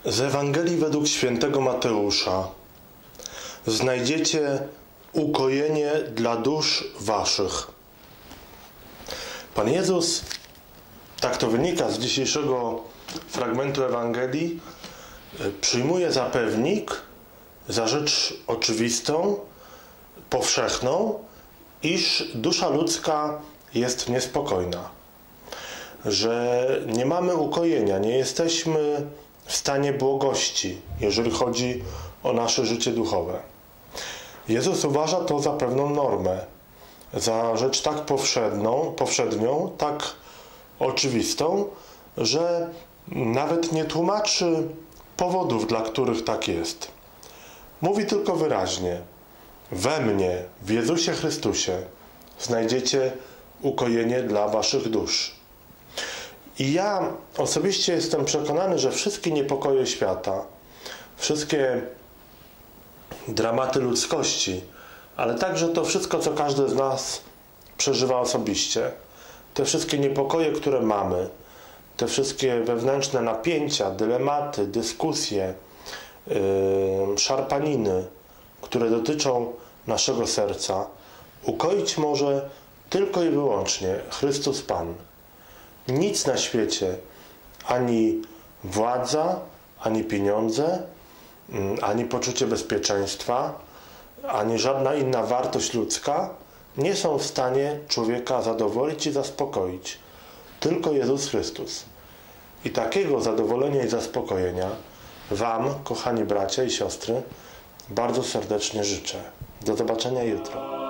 Z Ewangelii według świętego Mateusza. Znajdziecie ukojenie dla dusz waszych. Pan Jezus, tak to wynika z dzisiejszego fragmentu Ewangelii, przyjmuje za pewnik, za rzecz oczywistą, powszechną, iż dusza ludzka jest niespokojna. Że nie mamy ukojenia, nie jesteśmy w stanie błogości, jeżeli chodzi o nasze życie duchowe. Jezus uważa to za pewną normę, za rzecz tak powszednią, tak oczywistą, że nawet nie tłumaczy powodów, dla których tak jest. Mówi tylko wyraźnie: we mnie, w Jezusie Chrystusie, znajdziecie ukojenie dla waszych dusz. I ja osobiście jestem przekonany, że wszystkie niepokoje świata, wszystkie dramaty ludzkości, ale także to wszystko, co każdy z nas przeżywa osobiście, te wszystkie niepokoje, które mamy, te wszystkie wewnętrzne napięcia, dylematy, dyskusje, szarpaniny, które dotyczą naszego serca, ukoić może tylko i wyłącznie Chrystus Pan. Nic na świecie, ani władza, ani pieniądze, ani poczucie bezpieczeństwa, ani żadna inna wartość ludzka nie są w stanie człowieka zadowolić i zaspokoić. Tylko Jezus Chrystus. I takiego zadowolenia i zaspokojenia wam, kochani bracia i siostry, bardzo serdecznie życzę. Do zobaczenia jutro.